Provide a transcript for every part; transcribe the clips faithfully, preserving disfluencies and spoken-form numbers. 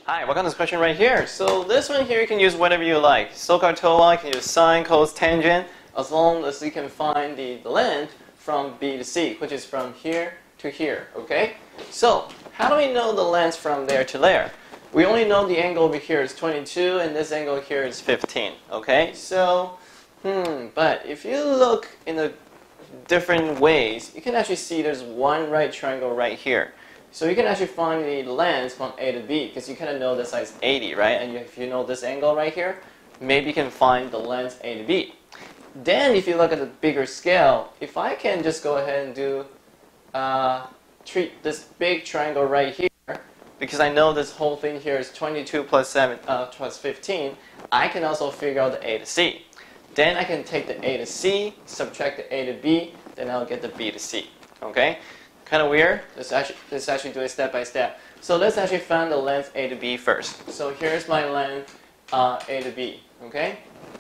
Hi, welcome to this question right here. So this one here you can use whatever you like. SohCahToa, you can use sine, cos, tangent, as long as you can find the length from B to C, which is from here to here, okay? So, how do we know the length from there to there? We only know the angle over here is twenty-two and this angle here is fifteen, okay? So, hmm, but if you look in the different ways, you can actually see there's one right triangle right here. So you can actually find the length from A to B because you kind of know this side is eighty, right? And if you know this angle right here, maybe you can find the length A to B. Then if you look at the bigger scale, if I can just go ahead and do, uh, treat this big triangle right here, because I know this whole thing here is twenty-two plus seven, uh, plus fifteen, I can also figure out the A to C. Then I can take the A to C, subtract the A to B, then I'll get the B to C, okay? Kind of weird. Let's actually, let's actually do it step by step. So let's actually find the length A to B first. So here's my length uh, A to B, okay?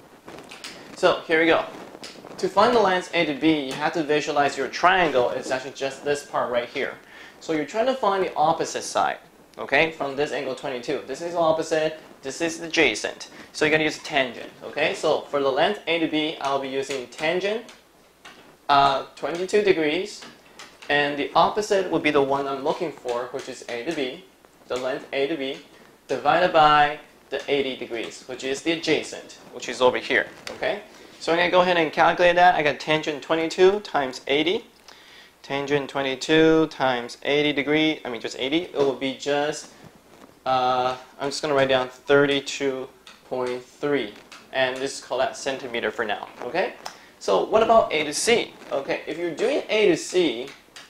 So here we go. To find the length A to B, you have to visualize your triangle. It's actually just this part right here. So you're trying to find the opposite side, okay? From this angle twenty-two. This is opposite, this is adjacent. So you're going to use tangent, okay? So for the length A to B, I'll be using tangent uh, twenty-two degrees. And the opposite would be the one I'm looking for, which is A to B, the length A to B, divided by the eighty degrees, which is the adjacent, which is over here, okay? So I'm going to go ahead and calculate that. I got tangent twenty-two times eighty. Tangent twenty-two times eighty degree, I mean just eighty, it will be just, uh, I'm just going to write down thirty-two point three. And this is called that centimeter for now, okay? So what about A to C? Okay, if you're doing A to C,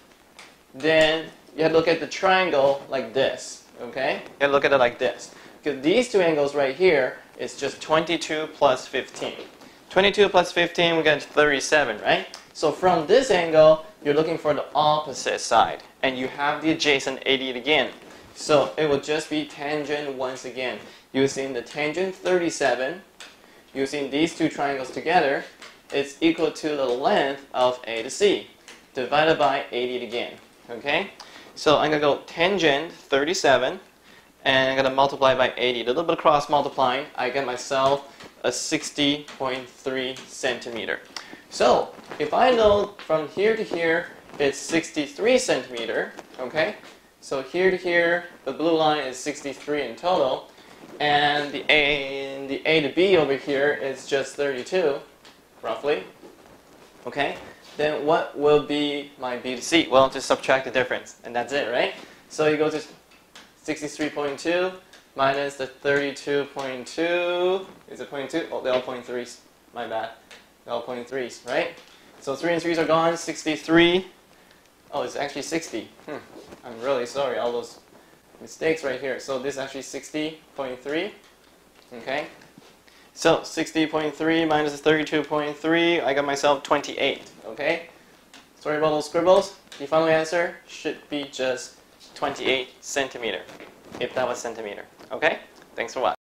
then you have to look at the triangle like this, okay? You have to look at it like this. Because these two angles right here is just twenty-two plus fifteen. twenty-two plus fifteen, we get thirty-seven, right? So from this angle, you're looking for the opposite side. And you have the adjacent eighty again. So it will just be tangent once again. Using the tangent thirty-seven, using these two triangles together, it's equal to the length of A to C, divided by eighty again. Okay, so I'm going to go tangent thirty-seven, and I'm going to multiply by eighty. A little bit of cross multiplying, I get myself a sixty point three centimeter. So if I know from here to here it's sixty-three centimeter, okay, so here to here the blue line is sixty-three in total, and the A, the A to B over here is just thirty-two, roughly, okay. Then what will be my B to C? Well, just subtract the difference, and that's it, right? So you go to sixty-three point two minus the thirty-two point two. Is it point two? Oh, they're all point threes. My bad. They're all point threes, right? So three and threes are gone. sixty-three. Oh, it's actually sixty. Hmm. I'm really sorry. All those mistakes right here. So this is actually sixty point three. Okay. So sixty point three minus thirty-two point three, I got myself twenty-eight, okay? Sorry about those scribbles. The final answer should be just twenty-eight centimeter, if that was centimeter, okay? Thanks for watching.